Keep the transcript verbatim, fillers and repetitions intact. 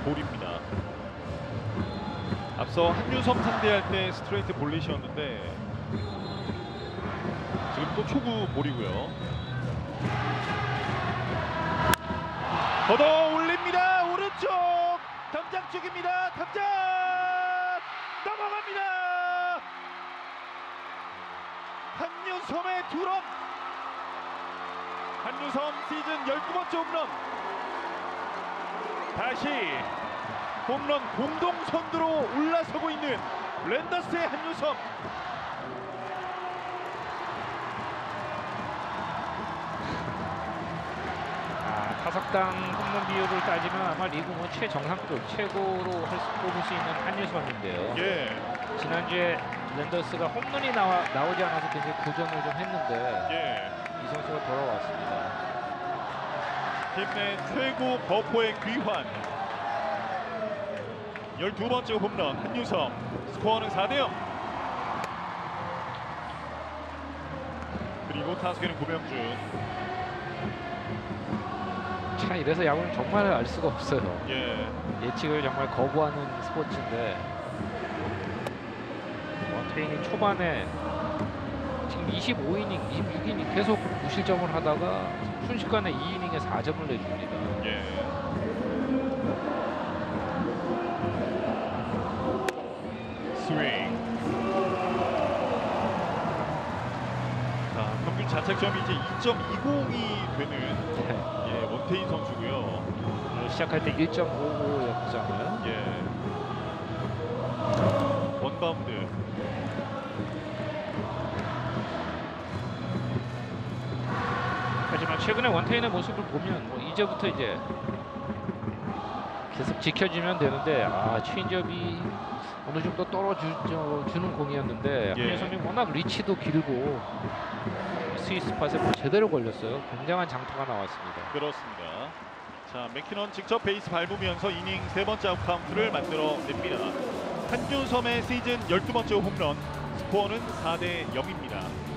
볼입니다. 앞서 한유섬 상대할 때 스트레이트 볼넷이었는데 지금 또 초구 볼이고요. 걷어 올립니다. 오른쪽 담장 쪽입니다. 담장 넘어갑니다. 한유섬의 투런. 한유섬 시즌 열두 번째 홈런. 다시 홈런 공동 선두로 올라서고 있는 랜더스의 한유섬. 아, 타석당 홈런 비율을 따지면 아마 리그 뭐 최정상급 최고로 할 수, 뽑을 수 있는 한유섬인데요. 예. 지난주에 랜더스가 홈런이 나와, 나오지 않아서 굉장히 고전을 좀 했는데 예. 이 선수가 돌아왔습니다. 팀 내 최고 버퍼의 귀환. 열두 번째 홈런 한유섬. 스코어는 사 대 영. 그리고 타석에는 고명준. 자, 이래서 야구는 정말 알 수가 없어요. 예. 예측을 정말 거부하는 스포츠인데 원태인이 초반에 지금 이십오 이닝, 이십육 이닝 계속 무실점을 하다가 순식간에 이 이닝에 사 점을 내줍니다. 예. 스윙. 자, 평균 자책점이 이제 이 점 이공이 되는 예, 원태인 선수고요. 시작할 때 일 점 오오였잖아요. 예. 원바운드. 하지만 최근에 원태인의 모습을 보면 뭐 이제부터 이제 계속 지켜주면 되는데 아 체인지업이 어느 정도 떨어주는 공이었는데 예. 한유섬이 워낙 리치도 길고 스위스 팟에 뭐 제대로 걸렸어요. 굉장한 장타가 나왔습니다. 그렇습니다. 자, 맥키넌 직접 베이스 밟으면서 이닝 세 번째 아웃 카운트를 만들어냅니다. 한유섬의 시즌 열두 번째 홈런. 스코어는 사 대 영입니다.